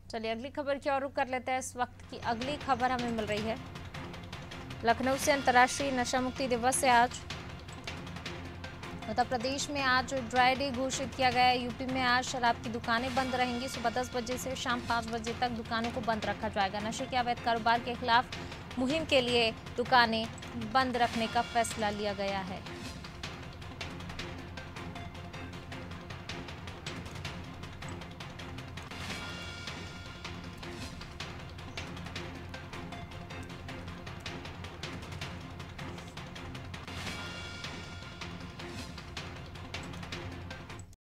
चलिए अगली खबर की ओर रुख कर लेते हैं। इस वक्त की अगली खबर हमें मिल रही है लखनऊ से। अंतर्राष्ट्रीय नशा मुक्ति दिवस है आज। उत्तर प्रदेश में आज ड्राई डे घोषित किया गया है। यूपी में आज शराब की दुकानें बंद रहेंगी। सुबह 10 बजे से शाम 5 बजे तक दुकानों को बंद रखा जाएगा। नशे के अवैध कारोबार के खिलाफ मुहिम के लिए दुकानें बंद रखने का फैसला लिया गया है।